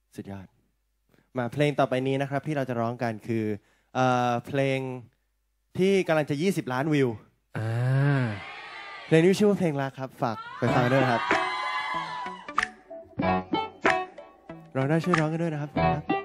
สุดยอดมาเพลงต่อไปนี้นะครับที่เราจะร้องกันคือเพลงที่กำลังจะ20 ล้านวิวเพลงนี้ชื่อว่าเพลงรักครับฝากไปฟังด้วยนะครับร้องได้ช่วยร้องกันด้วยนะครับ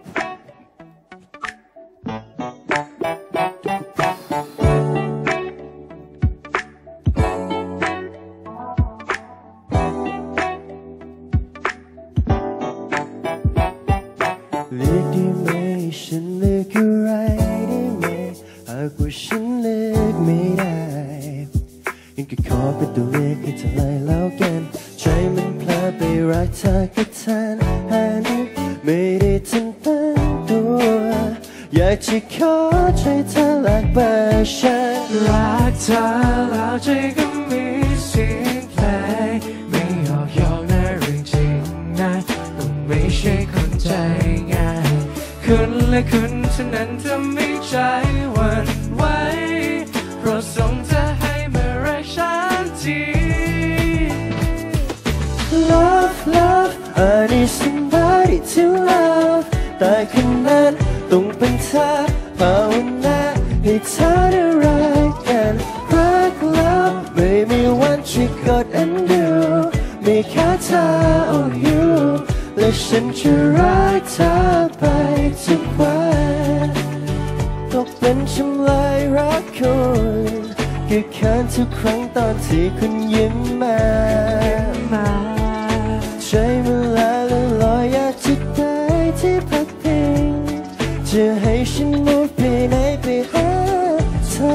เลือกได้ไหมฉันเลือกอะไรได้ไหมหากว่าฉันเลือกไม่ได้ยังก็ขอเป็นตัวเลือกให้เธอเลยแล้วกันใจมันเพลอไปรักเธอกับทันหันไม่ได้ทันตั้งตัวอยากจะขอใจเธอหลักเบอร์ฉันรักเธอแล้วใจก็มีเสียงเพลงไม่ออกยอกนะเรื่องจริงนะต้องไม่ใช่คนใจง่ายคุณและคุณเท่านั้นทำให้ใจหวั่นไหวเพราะส่งเธอให้มารักฉันที Love love I need somebody to love แต่คนนั้นต้องเป็นเธอภาวนาให้เธอได้รักกันรักแล้วไม่มีวันจะกดอันดูมีแค่เธอ only you และฉันจะรักเธอไปทุกวันตกเป็นจำเลยรักคุณก็เขินทุกครั้งตอนที่คุณยิ้มมาใจมันละลอยอยากจะได้ที่พักพิงจะให้ฉัน move ไปไหนไปหาเธ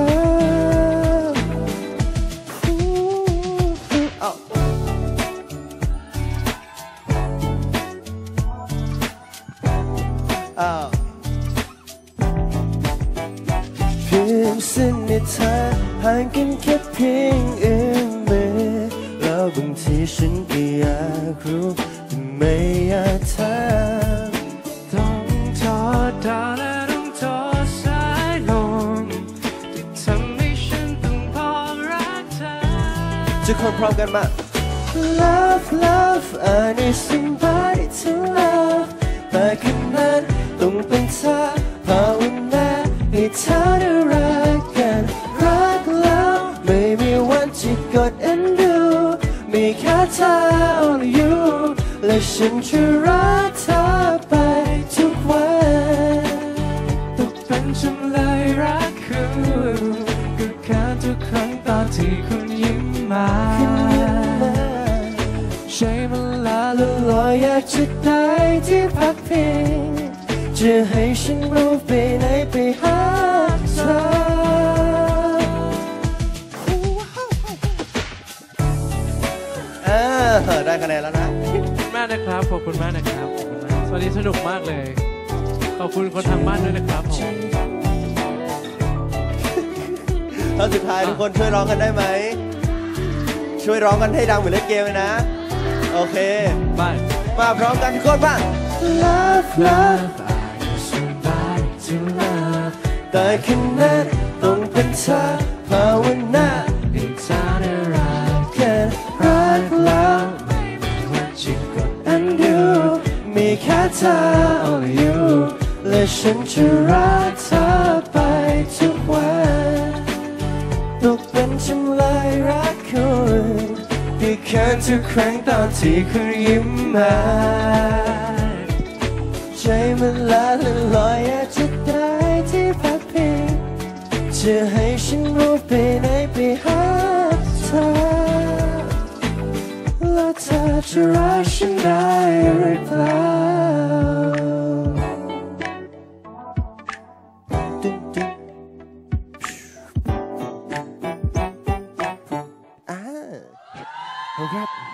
อเพียงเส้นในทางห่างกันแค่เพียงเอื้อมมือแล้วบางทีฉันก็อยากรู้แต่ไม่อยากถามต้องทอดดาวและต้องทอดสายลมที่ทำให้ฉันต้องพอรักเธอจะคนพร้อมกันมา Love love I need somebody to love แต่คนนั้นต้องเป็นเธอภาวนาให้เธอได้รักกันรักแล้วไม่มีวันจะกดอันดูมีแค่เธอ only you และฉันจะรักเธอไปทุกวันตกเป็นจำเลยรักคุณก็แค่ทุกครั้งตอนที่คุณยิ้มมาใจมันละลอยอยากจะได้ที่พักพิงจะให้ฉันรู้ไปไหนไปหาเธอได้คะแนนแล้วนะขอบคุณมากนะครับขอบคุณมากนะครับขอบคุณมากสวัสดีสนุกมากเลยขอบคุณคนทางบ้านด้วยนะครับผมตอนสุดท้ายทุกคนช่วยร้องกันได้ไหมช่วยร้องกันให้ดังเหมือนเล่นเกมเลยนะโอเคมาพร้อมกันทุกคนบ้าง Love loveแต่คืนนั้นต้องเป็นเธอภาวนาให้เธอได้รักกันรักแล้วไม่มีวันจะกดอันดูมีแค่เธอ only you และฉันจะรักเธอไปทุกวันตกเป็นจำเลยรักคุณก็แค่ทุกครั้งตอนที่คุณยิ้มมาใจมันละลอยอยากจะได้ที่พักพิงจะให้ฉันรู้ไปไหนไปหาเธอแล้วเธอจะรักฉันได้หรือเปล่าขอบคุณครับ